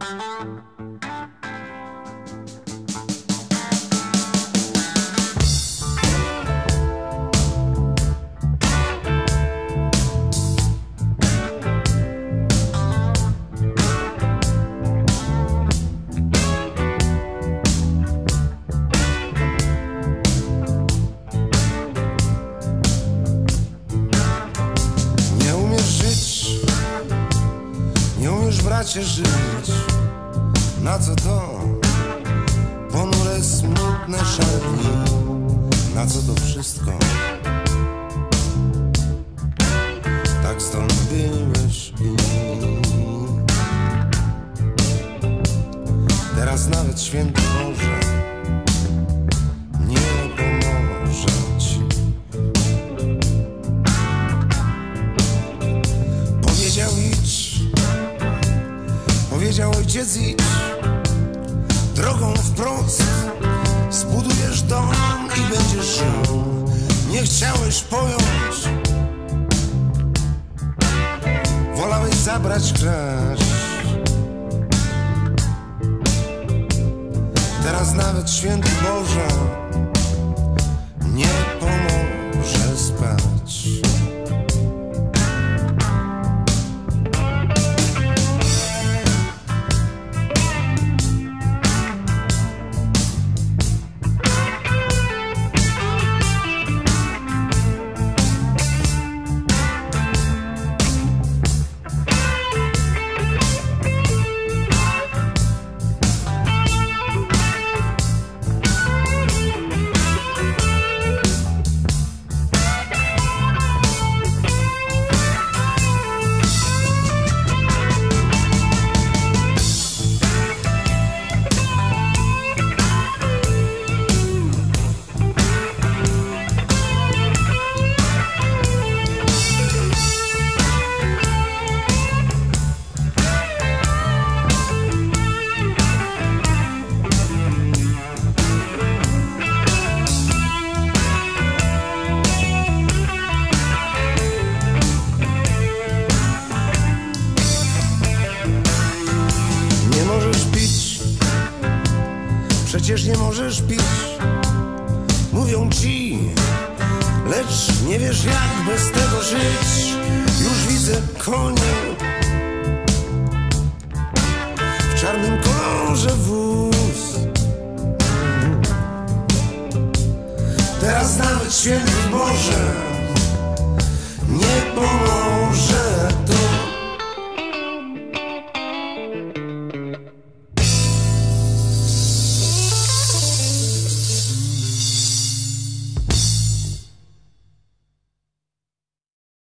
Bracie, żyć, na co to ponure, smutne szare dni, na co to wszystko? Tak stąpiłeś i teraz nawet święty Boże nie pomoże ci. Powiedział idź, powiedział ojciec idź drogą wprost, zbudujesz dom i będziesz żył. Nie chciałeś pojąć, wolałeś zabrać kraść. Teraz nawet święty Boże nie pomoże spać. Przecież nie możesz pić, mówią ci, lecz nie wiesz jak bez tego żyć. Już widzę konie w czarnym kolorze wóz. Teraz nawet święty Boże nie